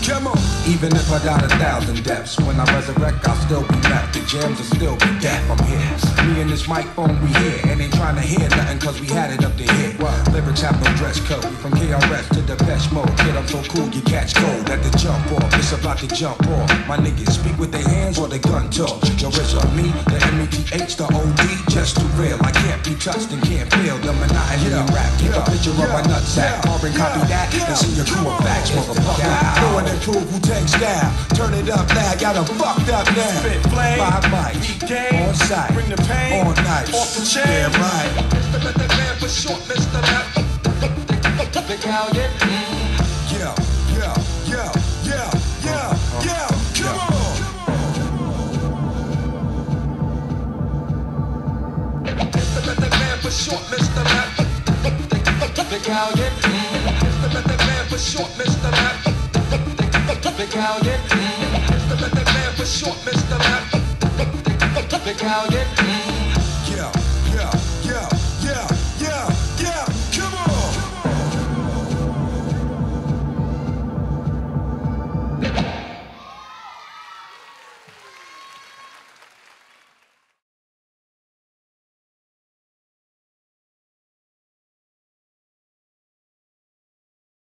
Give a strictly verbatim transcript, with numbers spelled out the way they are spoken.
Come on. Even if I died a thousand deaths, when I resurrect, I'll still be left. The jams will still be deaf. I'm here. Me and this microphone, we here. And ain't trying to hear nothing, cause we had it up to here. Lyrics have no dress code. From K R S to the best mode. Kid, I'm so cool, you catch cold at the jump off. It's about to jump off. My niggas speak with their hands or they gun talk. Yo, it's on me, the M E T H, the O D, just too real. I can't be touched and can't feel the monotony in rap. Keep a picture of my nutsack. Carbon copy that, and see your crew of facts, motherfucker. Go and improve who takes down. Turn it up now, got 'em fucked up now. Spit flame, five mics, on site, bring the pain, on night, off the chain. Damn right. Mister the man for short, Mister Left. The Callion. Yo, yo, yo, yo, yo, yo, come on. Mister the man for short, Mister Left. The Callion. Mister the man for short, Mister Left. The Callion. Mister the man for short, Mister Left. The Callion.